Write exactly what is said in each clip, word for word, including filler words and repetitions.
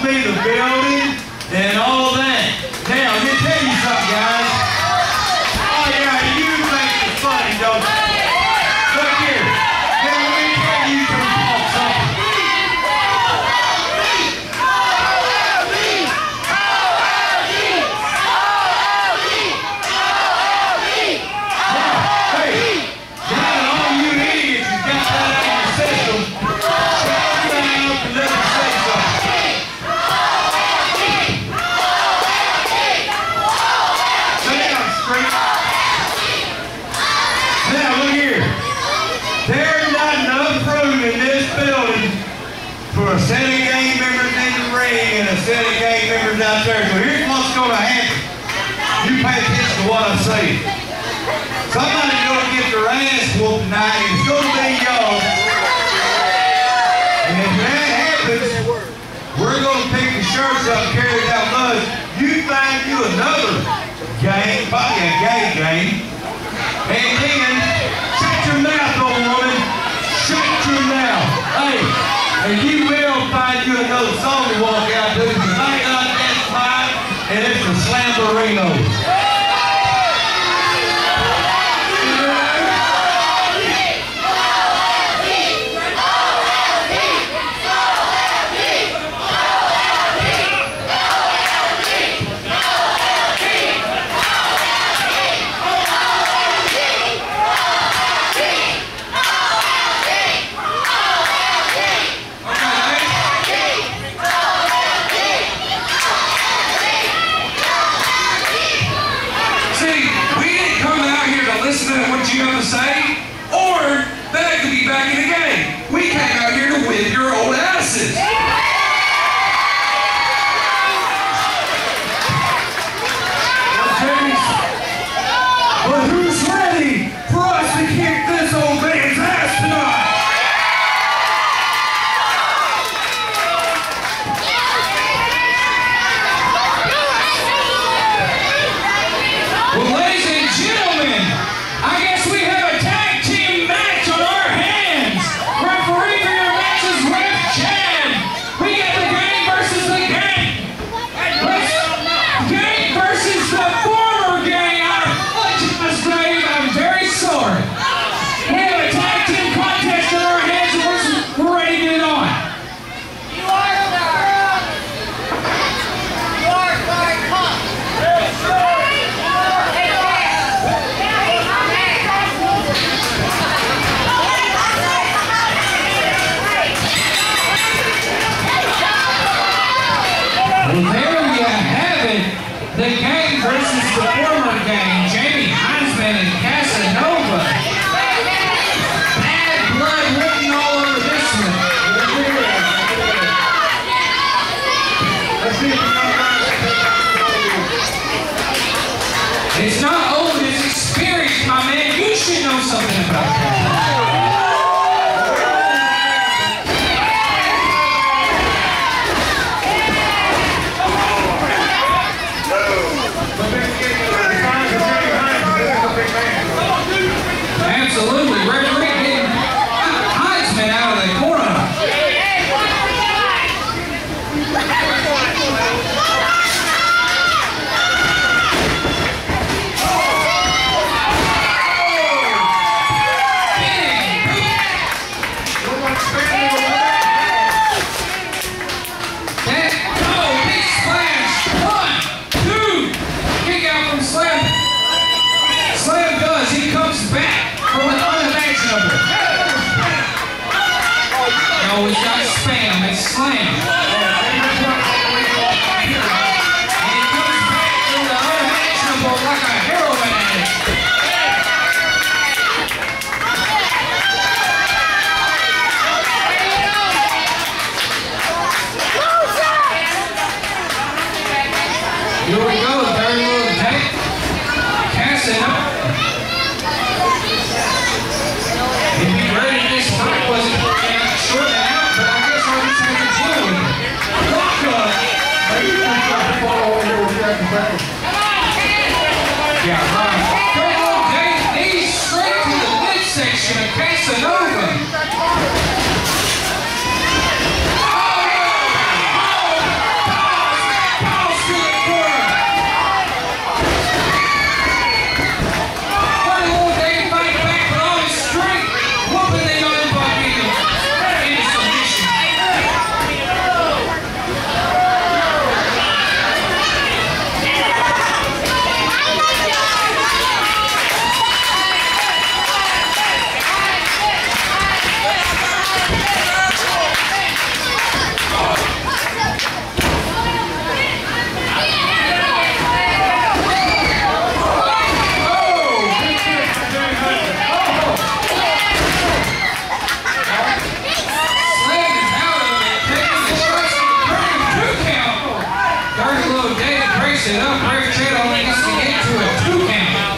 see the building and all that. Now, let me tell you something, guys. Oh, yeah, you think it's funny, don't you? Look here. Now, let me tell you some something. For a set of gang members in the ring and a set of gang members out there. So here's what's going to happen. You pay attention to what I'm saying. Somebody's going to get their ass whooped tonight, and it's going to be y'all. And if that happens, we're going to pick the shirts up and carry it out blood. You find you another gang, probably a gay gang, and then shut your mouth, old woman. Shut your mouth. Hey. And you will find you another song to walk out to. It's Night Night Dance Live, and it's the Slamberinos. You have to say, or that could be back in the game. We came out here to whip your old asses. But who's ready for us to kick this old man's ass tonight? Well, ladies and gentlemen, I guess we have a tag team match on our hands. Referee for your match is Ref Chad. We got the gang versus the gang. Let's, gang versus the former gang out of Fletcher's grave. I'm very sorry. We have a tag team contest on our hands and we're, we're ready to get it on. You are sorry. You are sorry. Come. Well, there you have it. The gang versus the former gang. Jamie Heisman and Casanova. Bad blood written all over this one. It's not old, it's experience, my man. You should know something about that. Absolutely. Referee getting Heisman out of the corner. Oh, big splash. One, two. Kick out from Slam. Slam does. He comes back. Unimaginable. No, it's not spam, it's slam. And it comes back to the unimaginable like a heroin addict. Here we go, third little tank. Casanova. If he ready this fight wasn't short out, but I guess I'll just have to deal with it. Lock up! Yeah, right. Third little tank, knees straight to the midsection of Casanova. Oh, mix it up. Ref Chad only gets to get to a two count.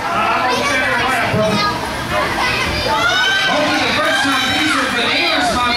Only the first time these are bananas, my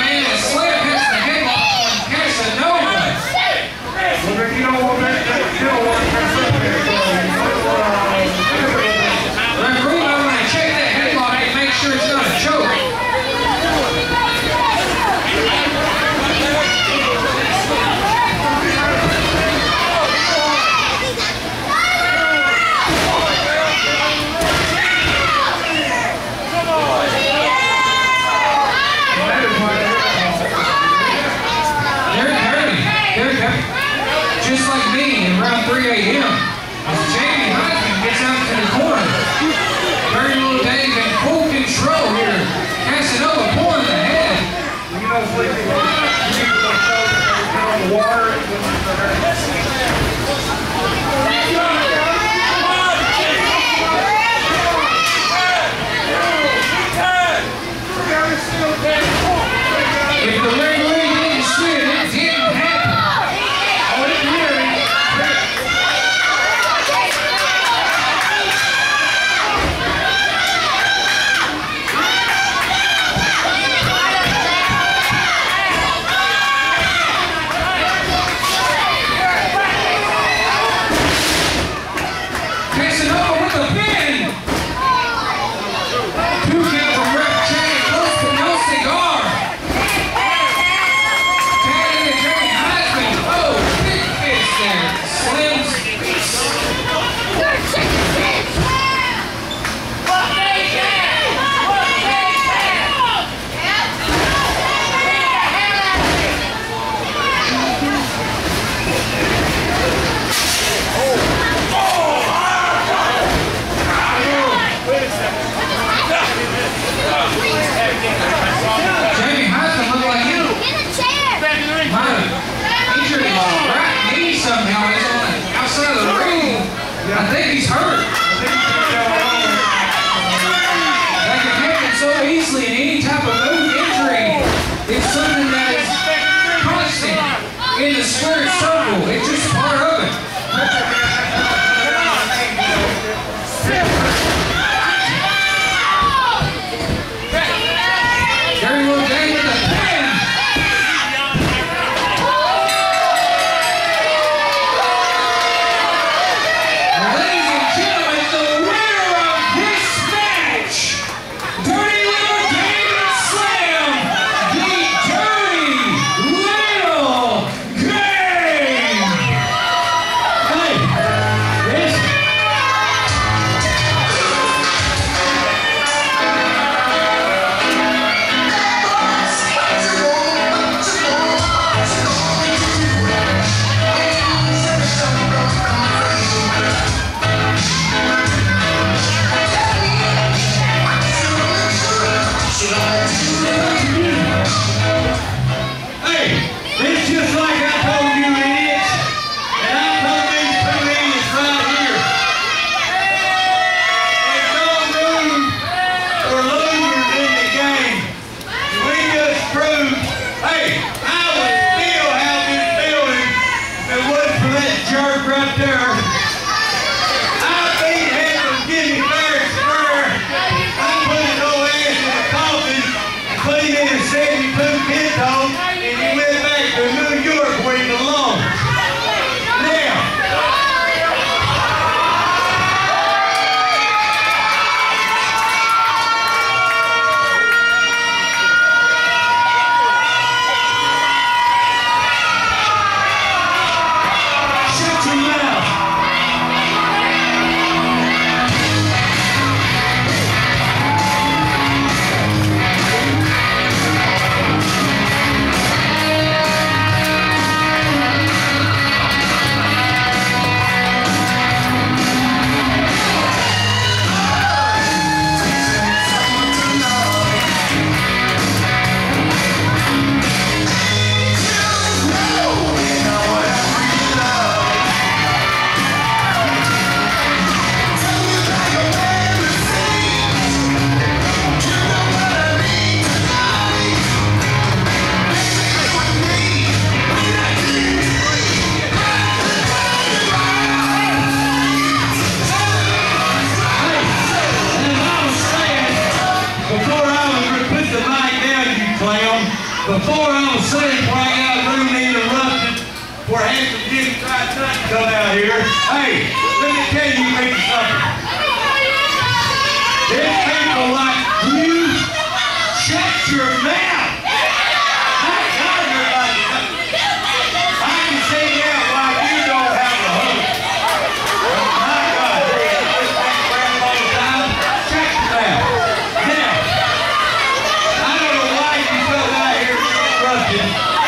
Before I was saying, before I got rudely interrupted, before Handsome Jimmy tried not to come out here, hey, let me tell you people something. There's people like you, shut your mouth. I got everybody. I can say now why you don't have a hook. My God, they just make crap all the time. Shut your mouth. Now, I don't know why you come out here and get interrupted.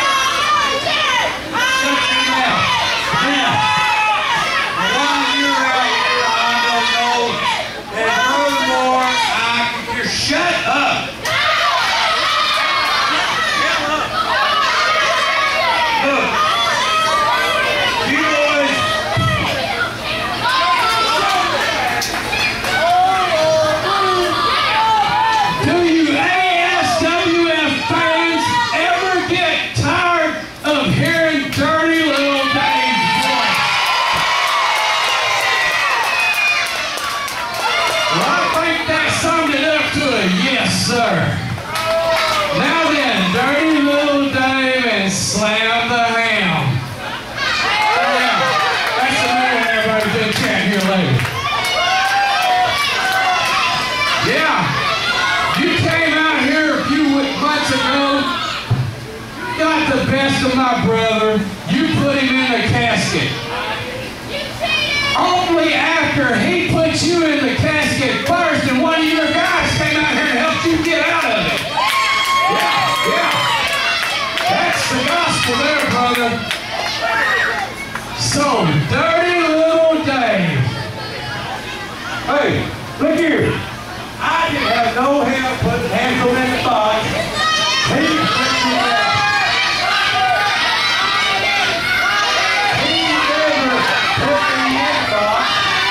Shut your mouth. Now, while you're out here, I don't know. And furthermore, I can just shut up. Look, you boys, Do you A S W F fans ever get tired of hearing Dirty Little Dave's voice? Well, I think that summed it up to a yes, sir. Now then, Dirty Little Dave and Slam the Ham. Yeah, that's the man everybody good chat here later. Yeah, you came out here a few months ago, got the best of my brother, you put him in a casket. Only after he put you in the casket first and one of your guys came out here and helped you get out of it. Yeah, yeah. That's the gospel there, brother. So, Dirty Little Dave. hey, look here. I didn't have no help putting Hansel in the box. He put me out. He never put me in the box.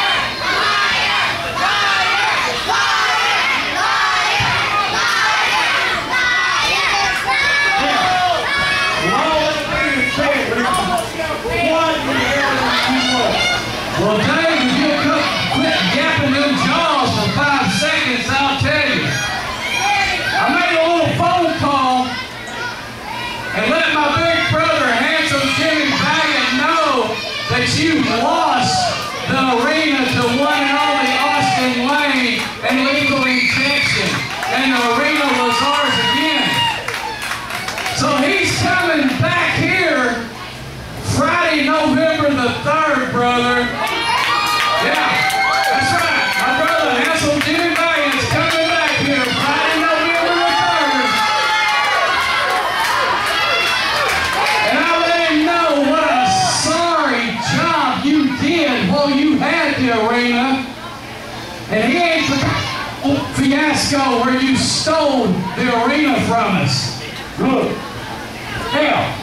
Well, Dave, if you'll come, quit gapping them jaws for five seconds, I'll tell you. I made a little phone call and let my big brother, Handsome Jimmy Baggett, know that you lost the arena to one and only Austin Lane and Lethal Injection, and the arena was ours again. So he's coming back here Friday, November the third, brother. Yeah, that's right. My brother, Handsome Jimmy Baggett's coming back here Friday, November the third. And I let him know what a sorry job you did while you had the arena. And he ain't forgot fiasco where you stole the arena from us. Look. Hell.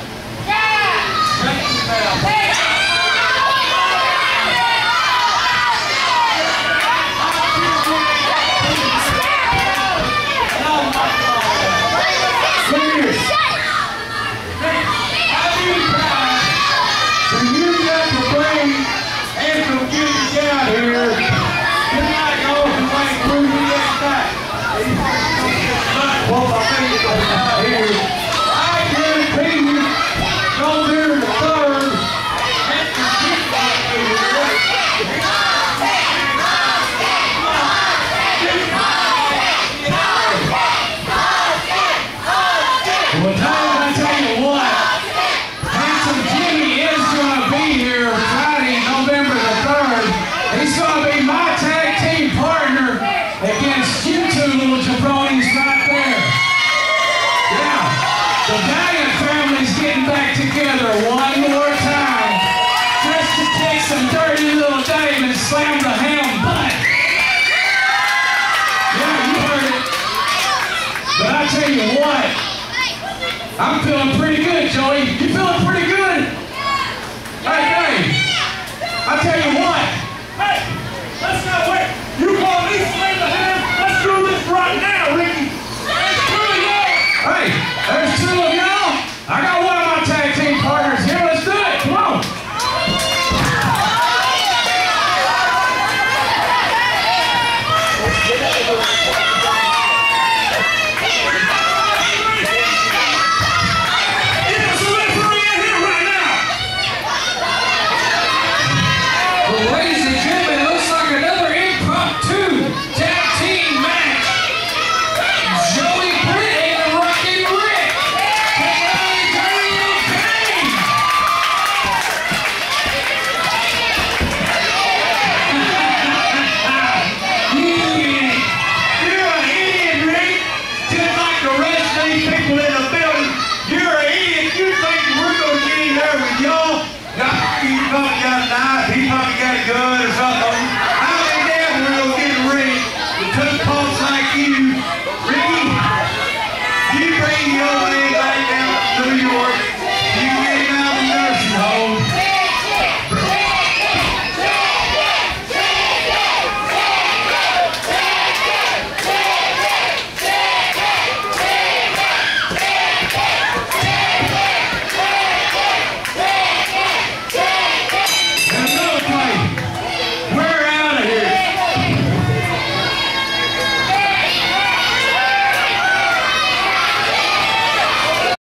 Slam the Ham butt. Yeah, you heard it. But I tell you what, I'm feeling pretty good, Joey. You feeling pretty good? Hey, Dave, I tell you what. Hey, let's not wait. You call me Slam the Ham? Let's do this right now, Ricky. There's two of y'all. Hey, there's two of y'all. I got one of my tag team partners here. Let's do it. Come on. probably got a gun or something.